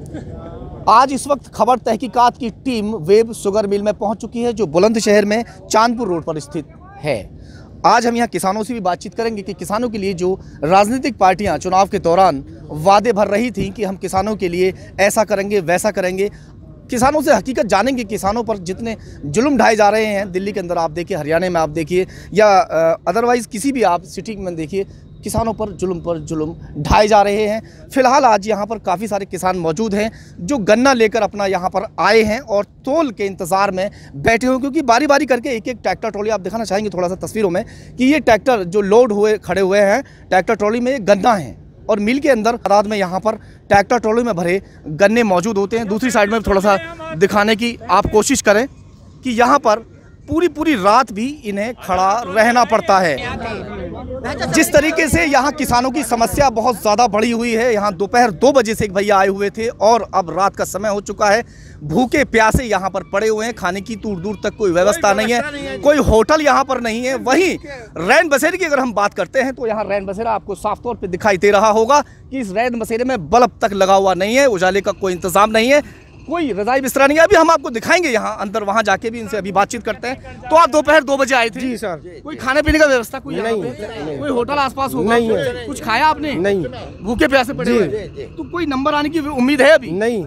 आज इस वक्त खबर तहकीकात की टीम वेब शुगर मिल में पहुंच चुकी है, जो बुलंदशहर में चांदपुर रोड पर स्थित है। आज हम यहाँ किसानों से भी बातचीत करेंगे कि किसानों के लिए जो राजनीतिक पार्टियां चुनाव के दौरान वादे भर रही थी कि हम किसानों के लिए ऐसा करेंगे वैसा करेंगे, किसानों से हकीकत जानेंगे। किसानों पर जितने जुल्म ढाए जा रहे हैं, दिल्ली के अंदर आप देखिए, हरियाणा में आप देखिए, या अदरवाइज़ किसी भी आप सिटी में देखिए, किसानों पर जुल्म ढाए जा रहे हैं। फिलहाल आज यहाँ पर काफ़ी सारे किसान मौजूद हैं जो गन्ना लेकर अपना यहाँ पर आए हैं और तोल के इंतज़ार में बैठे हुए, क्योंकि बारी बारी करके एक एक ट्रैक्टर ट्रॉली आप दिखाना चाहेंगे थोड़ा सा तस्वीरों में कि ये ट्रैक्टर जो लोड हुए खड़े हुए हैं, ट्रैक्टर ट्रॉली में गन्ना है और मिल के अंदर तादाद में यहाँ पर ट्रैक्टर ट्रॉली में भरे गन्ने मौजूद होते हैं। दूसरी साइड में थोड़ा सा दिखाने की आप कोशिश करें कि यहाँ पर पूरी रात भी इन्हें खड़ा रहना पड़ता है। जिस तरीके से यहाँ किसानों की समस्या बहुत ज़्यादा बढ़ी हुई है। यहाँ दोपहर 2 बजे से एक भैया आए हुए थे और अब रात का समय हो चुका है, भूखे प्यासे यहाँ पर पड़े हुए हैं। खाने की दूर दूर तक कोई व्यवस्था नहीं है, कोई होटल यहाँ पर नहीं है। वहीं रैन बसेरे की अगर हम बात करते हैं तो यहाँ रैन बसेरा आपको साफ तौर पे दिखाई दे रहा होगा कि इस रैन बसेरे में बल्ब तक लगा हुआ नहीं है, उजाले का कोई इंतजाम नहीं है, कोई रजाई बिस्तरा नहीं है। अभी हम आपको दिखाएंगे यहाँ अंदर, वहाँ जाके भी इनसे अभी बातचीत करते हैं। तो आप दोपहर 2 बजे आए थे? जी सर। कोई खाने पीने का व्यवस्था कोई नहीं, कोई होटल आसपास होगा? नहीं है। कुछ खाया आपने? नहीं। भूखे प्यासे पड़े हुए? तो कोई नंबर आने की उम्मीद है अभी? नहीं।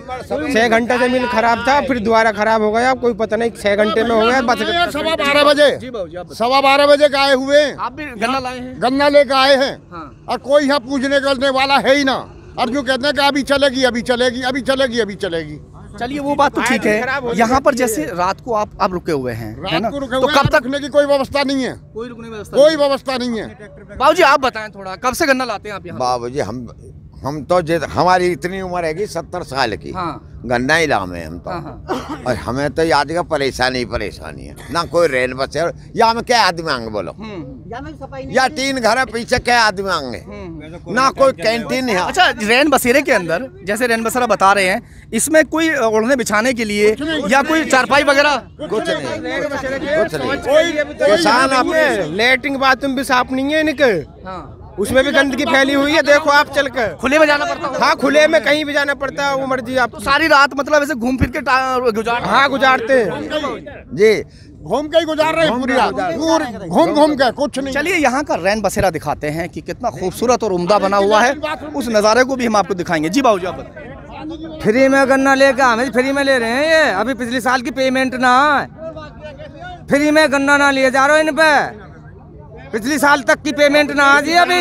6 घंटे से मिल खराब था, फिर दोबारा खराब हो गया, कोई पता नहीं 6 घंटे में हो गया। 12:15 बजे, 12:15 बजे का आए हुए। आप भी गन्ना लाए हैं? गन्ना लेकर आए हैं और कोई यहाँ पूछने करने वाला है ही ना, और जो कहते हैं कि अभी चलेगी अभी चलेगी अभी चलेगी अभी चलेगी। चलिए वो बात तो ठीक है। यहाँ पर जैसे रात को आप रुके हुए हैं, है ना? तो कब तक रुकने की कोई व्यवस्था नहीं है? कोई रुकने की व्यवस्था नहीं है। बाबूजी आप बताएं थोड़ा, कब से गन्ना लाते हैं आप यहाँ? बाबूजी हम तो हमारी इतनी उम्र है कि 70 साल की। गन्ना ही लामे हम तो। और हमें तो याद का परेशानी है ना, कोई रेल बस है या हमें क्या आदमी आएंगे बोलो, या 3 घर है पीछे क्या आदमी आएंगे, ना कोई कैंटीन है। अच्छा, रैन बसेरे के अंदर जैसे रैन बसेरा बता रहे हैं, इसमें कोई ओढ़ने बिछाने के लिए या कोई चारपाई वगैरह कुछ नहीं। किसान अपने लेटरिंग बाथरूम भी साफ नहीं है इनके, उसमें भी गंदगी फैली हुई है। देखो आप चल कर खुले में जाना पड़ता है। हाँ, खुले में कहीं भी जाना पड़ता है, वो मर्जी आप। तो सारी रात मतलब ऐसे घूम फिर के गुजारते हैं जी, घूम के ही गुजार रहे हैं पूरी रात, घूम के कुछ नहीं। चलिए यहाँ का रैन बसेरा दिखाते हैं कि कितना खूबसूरत और उम्दा बना हुआ है, उस नज़ारे को भी हम आपको दिखाएंगे। जी बाबू जी आप बताएं। फ्री में गन्ना लेकर हमें फ्री में ले रहे हैं ये, अभी पिछले साल की पेमेंट ना है, फ्री में गन्ना ना लिए जा रहे इन पे, पिछली साल तक की पेमेंट ना आ जी। अभी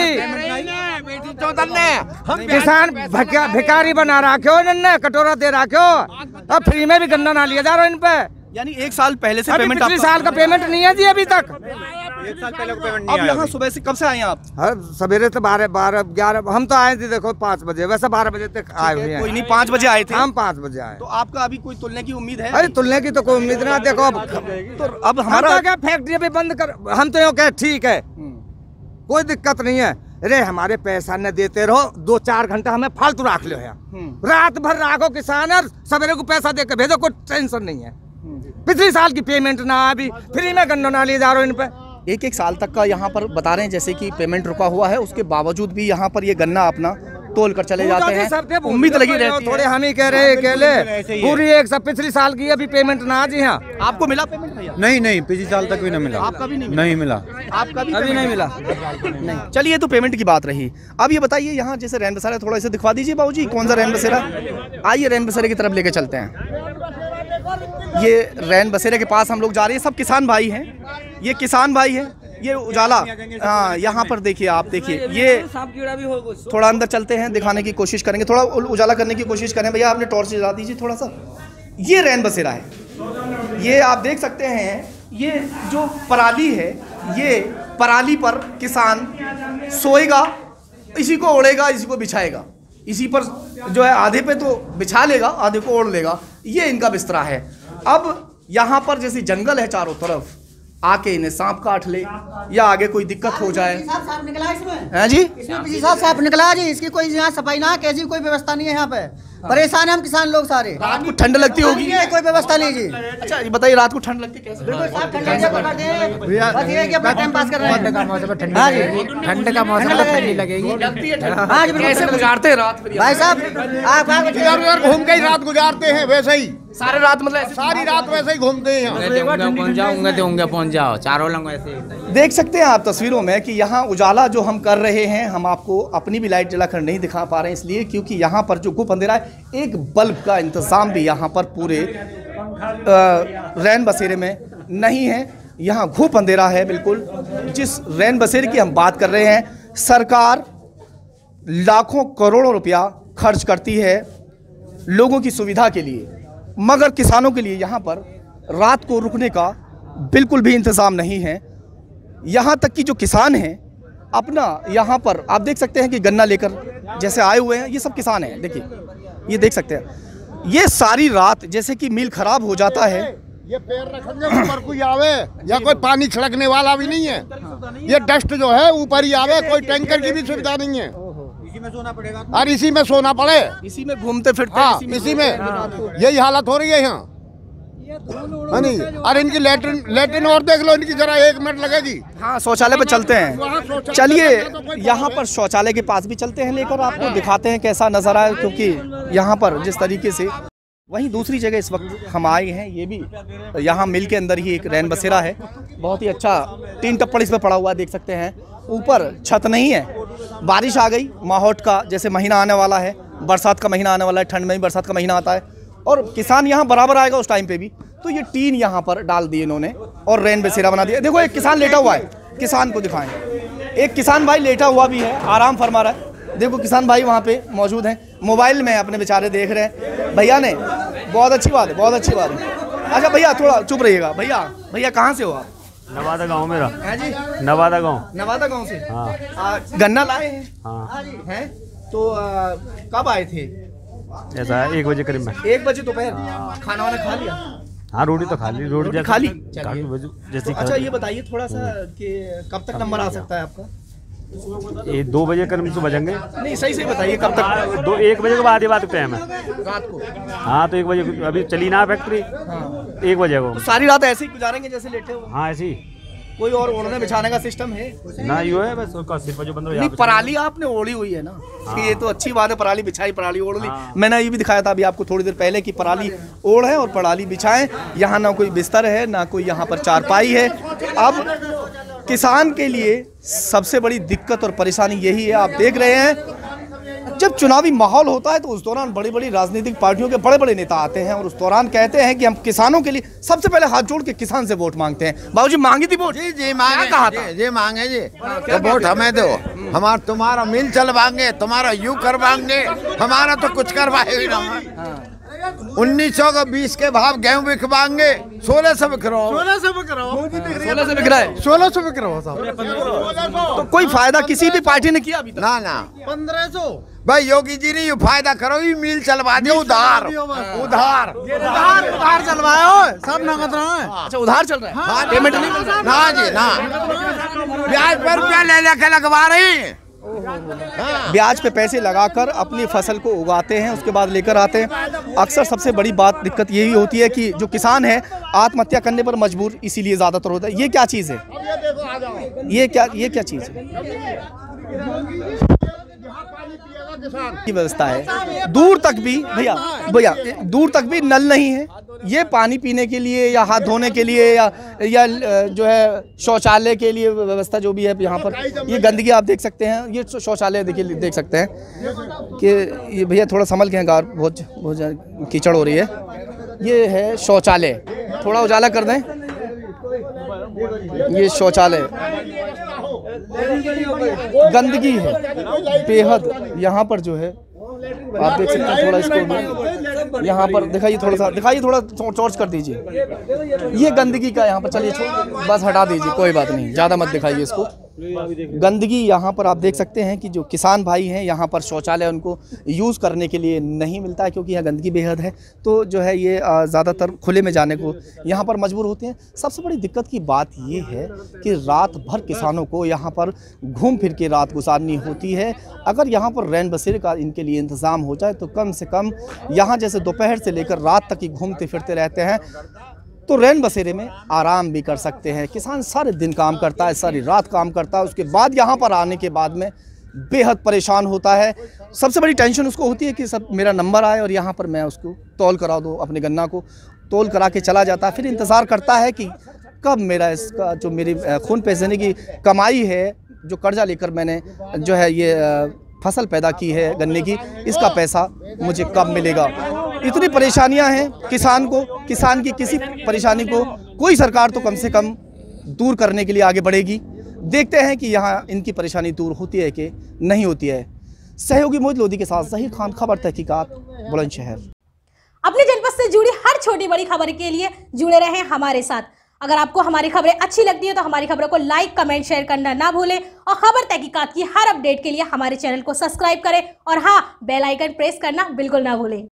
किसान भिखारी बना रखे हो, कटोरा दे रखे हो, अब फ्री में भी गन्ना ना लिया जा रहा इन पे। यानी 1 साल पहले से पेमेंट, पिछले साल का पेमेंट नहीं है जी अभी तक। 1 साल पहले को पेमेंट नहीं। अब यहाँ सुबह से कब से आए हैं आप? हर सवेरे से 12-11 हम तो आए थे, देखो 5 बजे, वैसे 12 बजे तक आए हुए हैं। कोई नहीं, 5 बजे आए थे? हम 5 बजे आए। तो आपका अभी कोई तुलने की उम्मीद है? अरे तुलने की तो कोई उम्मीद ना, देखो अब हमारा क्या फैक्ट्री भी बंद कर, हम तो यूँ कह ठीक है, कोई दिक्कत नहीं है। अरे हमारे पैसा न देते रहो, 2-4 घंटा हमें फालतू रख लो है, रात भर राखो किसान और सवेरे को पैसा देकर भेजो, कोई टेंशन नहीं है। पिछले साल की पेमेंट ना, अभी फ्री में गन्ना ना लिए जा रहे हो इन पे। 1 साल तक का यहाँ पर बता रहे हैं जैसे कि पेमेंट रुका हुआ है, उसके बावजूद भी यहाँ पर ये गन्ना अपना तोल कर चले जाते हैं। उम्मीद लगी रहती है। थोड़े हम ही कह रहे हैं अकेले, पूरी 1 साल पिछली साल की अभी पेमेंट ना। जी हाँ। आपको मिला पेमेंट भैया? नहीं, पिछले साल तक भी नहीं मिला। आपका भी नहीं मिला? आपका भी अभी नहीं मिला। नहीं। चलिए, तो पेमेंट की बात रही। अब ये बताइए यहाँ जैसे रैन बसेरा थोड़ा इसे दिखवा दीजिए बाबूजी, कौन सा रैन बसेरा? आइए रैन बसेरे की तरफ लेके चलते हैं। ये रैन बसेरे के पास हम लोग जा रहे हैं, सब किसान भाई हैं, ये किसान भाई हैं, ये उजाला। हाँ, यहाँ पर देखिए, आप देखिए, ये थोड़ा अंदर चलते हैं, दिखाने की कोशिश करेंगे, थोड़ा उजाला करने की कोशिश करें। भैया आपने टॉर्च जला दीजिए थोड़ा सा। ये रैन बसेरा है, ये आप देख सकते हैं, ये जो पराली है, ये पराली पर किसान सोएगा, इसी को ओढ़ेगा, इसी को बिछाएगा, इसी पर जो है आधे पे तो बिछा लेगा, आधे को ओढ़ लेगा, ये इनका बिस्तरा है। अब यहाँ पर जैसे जंगल है चारों तरफ, आके इन्हें सांप काट ले या आगे कोई दिक्कत हो जाए। निकला इसमें है जी, इसमें साफ निकला जी, इसकी कोई यहाँ सफाई ना, कैसी कोई व्यवस्था नहीं है यहाँ पे। परेशान है हम किसान लोग सारे। रात को ठंड लगती होगी? कोई व्यवस्था नहीं जी। अच्छा ये बताइए, रात को ठंड लगती है कैसे? टाइम पास कर रहे हैं। ठंड का मौसम ठंडी लगेगी। कैसे गुजारते हैं रात? भाई साहब आप इधर घूम के ही रात गुजारते हैं, वैसे ही सारे रात मतलब सारी रात वैसे ही घूमते हैं यहाँ। पहुँच जाओ चारों लोग ऐसे। देख सकते हैं आप तस्वीरों में कि यहाँ उजाला जो हम कर रहे हैं, हम आपको अपनी भी लाइट जलाकर नहीं दिखा पा रहे हैं, इसलिए क्योंकि यहाँ पर जो गुप अंधेरा है, एक बल्ब का इंतज़ाम भी यहाँ पर पूरे रैन बसेरे में नहीं है। यहाँ घूप अंधेरा है बिल्कुल। जिस रैन बसेरे की हम बात कर रहे हैं, सरकार लाखों करोड़ों रुपया खर्च करती है लोगों की सुविधा के लिए, मगर किसानों के लिए यहाँ पर रात को रुकने का बिल्कुल भी इंतज़ाम नहीं है। यहाँ तक कि जो किसान हैं अपना यहाँ पर आप देख सकते हैं कि गन्ना लेकर जैसे आए हुए हैं, ये सब किसान हैं। देखिए ये देख सकते हैं, ये सारी रात जैसे कि मिल खराब हो जाता है। ये पैर रखेंगे ऊपर कोई आवे या कोई पानी छिड़कने वाला भी नहीं है। ये डस्ट जो है ऊपर ही आवे, कोई टैंकर की भी सुविधा नहीं है। इसी में सोना पड़ेगा और इसी में सोना पड़े, इसी में घूमते फिरते। हाँ इसी में यही हालत हो रही है यहाँ। नहीं और इनकी लेटरिन और देख लो, इनकी जरा 1 मिनट लगेगी। हाँ शौचालय पे चलते हैं, चलिए यहाँ पर शौचालय के पास भी चलते हैं, लेकर आपको दिखाते हैं कैसा नज़ारा है। क्योंकि यहाँ पर जिस तरीके से, वहीं दूसरी जगह इस वक्त हम आए हैं, ये भी यहाँ मिल के अंदर ही एक रैन बसेरा है, बहुत ही अच्छा 3 टप्पड़ इस पर पड़ा हुआ है, देख सकते हैं। ऊपर छत नहीं है, बारिश आ गई, माहौट का जैसे महीना आने वाला है, बरसात का महीना आने वाला है, ठंड में भी बरसात का महीना आता है और किसान यहाँ बराबर आएगा उस टाइम पे भी, तो ये टीन यहाँ पर डाल दी इन्होंने और रैन बसेरा बना दिया। देखो एक किसान लेटा हुआ है, किसान को दिखाएं, एक किसान भाई लेटा हुआ भी है, आराम फरमा रहा है। देखो किसान भाई वहाँ पे मौजूद हैं, मोबाइल में अपने बेचारे देख रहे हैं। भैया ने बहुत अच्छी बात है, बहुत अच्छी बात है। अच्छा भैया थोड़ा चुप रहिएगा। भैया कहाँ से हो आप? नवादा गांव मेरा है जी, नवादा गांव से। हाँ। गन्ना लाए हैं? हाँ। हैं तो कब आए थे? ऐसा है 1 बजे करीब में। 1 बजे दोपहर? खाना वाना खा लिया? हाँ रोटी तो खा ली, रोटी खा ली। जैसी। अच्छा ये बताइए थोड़ा सा कि कब तक नंबर आ सकता है आपका? ये 2 बजे करीब से बजेंगे। नहीं सही बताइए कब तक? 1 बजे के बाद ये बात टाइम है रात को। हाँ तो 1 बजे अभी चली ना फैक्ट्री। हाँ। 1 बजे को। तो सारी रात ऐसे ही गुजारेंगे जैसे लेटे हो? हाँ ऐसे ही। कोई और ओढ़ने बिछाने का सिस्टम है? ना यो है बस सिर्फ जो बंद। नहीं पराली आपने ओढ़ी हुई है ना। हाँ। ये तो अच्छी बात है, पराली बिछाई, पराली ओढ़ ली। हाँ। मैंने ये भी दिखाया था अभी आपको थोड़ी देर पहले कि पराली ओढ़ है और पराली बिछाएं। यहाँ ना कोई बिस्तर है, ना कोई यहाँ पर चारपाई है। अब किसान के लिए सबसे बड़ी दिक्कत और परेशानी यही है, आप देख रहे हैं जब चुनावी माहौल होता है तो उस दौरान बड़ी बड़ी राजनीतिक पार्टियों के बड़े बड़े नेता आते हैं और उस दौरान कहते हैं कि हम किसानों के लिए सबसे पहले हाथ जोड़ के किसान से वोट मांगते हैं। बाबूजी मांगी थी वोट? जी मांगे, कहा था जी मांगे जी, तो वोट हमें दो, हमारा तुम्हारा मिल चलवाएंगे, तुम्हारा यू करवाएंगे, हमारा तो कुछ करवाएंगे ना। 1920 के भाव गेहूं बिकवाएंगे, 1600 बिक रहा है। 1600 बिक रहा है। तो कोई फायदा किसी भी पार्टी ने किया अभी तक? ना 1500 भाई योगी जी ने फायदा करो, ये मिल चलवा दो उधार चलवाया हो, सब नगद रहा है। अच्छा उधार चल रहा है? हाँ, पेमेंट नहीं मिल रहा? ना जी ना, ब्याज पर रुपया ले लेकर लगवा रही हैं। ब्याज पे पैसे लगाकर अपनी फसल को उगाते हैं, उसके बाद लेकर आते हैं। अक्सर सबसे बड़ी बात दिक्कत यही होती है कि जो किसान है आत्महत्या करने पर मजबूर इसीलिए ज़्यादातर होता है। ये क्या चीज़ है? ये क्या चीज़ है? की व्यवस्था है, दूर तक भी भैया दूर तक भी नल नहीं है। ये पानी पीने के लिए या हाथ धोने के लिए या जो है शौचालय के लिए व्यवस्था जो भी है यहाँ पर, ये गंदगी आप देख सकते हैं। ये शौचालय देखिए, देख सकते हैं कि ये भैया थोड़ा संभल के हैं, गार बहुत कीचड़ हो रही है। ये है शौचालय, थोड़ा उजाला कर दें। ये शौचालय गंदगी है बेहद यहाँ पर जो है, आप देख सकते हैं। थोड़ा इसको यहाँ पर दिखाइए, थोड़ा टॉर्च कर दीजिए। ये गंदगी का यहाँ पर, चलिए बस हटा दीजिए, कोई बात नहीं, ज़्यादा मत दिखाइए इसको। गंदगी यहाँ पर आप देख सकते हैं कि जो किसान भाई हैं यहाँ पर शौचालय उनको यूज़ करने के लिए नहीं मिलता है, क्योंकि यहाँ गंदगी बेहद है। तो जो है ये ज़्यादातर खुले में जाने को यहाँ पर मजबूर होते हैं। सबसे बड़ी दिक्कत की बात ये है कि रात भर किसानों को यहाँ पर घूम फिर के रात गुजारनी होती है। अगर यहाँ पर रैन बसेरे का इनके लिए इंतज़ाम हो जाए तो कम से कम यहाँ जैसे दोपहर से लेकर रात तक ही घूमते फिरते रहते हैं, तो रैन बसेरे में आराम भी कर सकते हैं। किसान सारे दिन काम करता है, सारी रात काम करता है, उसके बाद यहाँ पर आने के बाद में बेहद परेशान होता है। सबसे बड़ी टेंशन उसको होती है कि सब मेरा नंबर आए और यहाँ पर मैं उसको तौल करा दूँ, अपने गन्ना को तौल करा के चला जाता है। फिर इंतज़ार करता है कि कब मेरा इसका जो मेरी खून पसीने की कमाई है, जो कर्जा लेकर मैंने जो है ये फसल पैदा की है गन्ने की, इसका पैसा मुझे कब मिलेगा। इतनी परेशानियां हैं किसान को। किसान की किसी परेशानी को कोई सरकार तो कम से कम दूर करने के लिए आगे बढ़ेगी। देखते हैं कि यहाँ इनकी परेशानी दूर होती है कि नहीं होती है। सहयोगी मोहित लोधी के साथ ज़हीर खान, खबर तहकीकात, बुलंदशहर। अपने जनपद से जुड़ी हर छोटी बड़ी खबर के लिए जुड़े रहें हमारे साथ। अगर आपको हमारी खबरें अच्छी लगती है तो हमारी खबरों को लाइक, कमेंट, शेयर करना ना भूलें और खबर तहकीकात की हर अपडेट के लिए हमारे चैनल को सब्सक्राइब करें और हाँ, बेल आइकन प्रेस करना बिल्कुल ना भूलें।